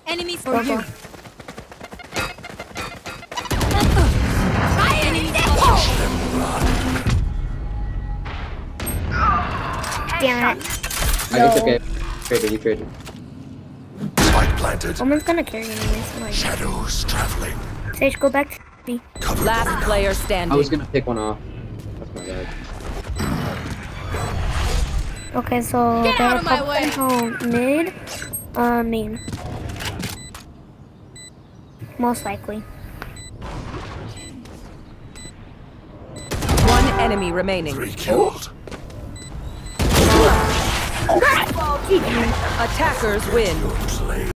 Enemy for Go, you. go. Enemy Damn it. It's okay. Traded, you traded. Spike planted. Omen's gonna carry anyways. Like, Shadows traveling. Sage, go back to B. Cover Last going player out. standing. I was gonna pick one off. That's my bad. Okay, so Get out they're of my way. home mid, main. Most likely. One enemy remaining. 3 killed. Attackers win. Slay.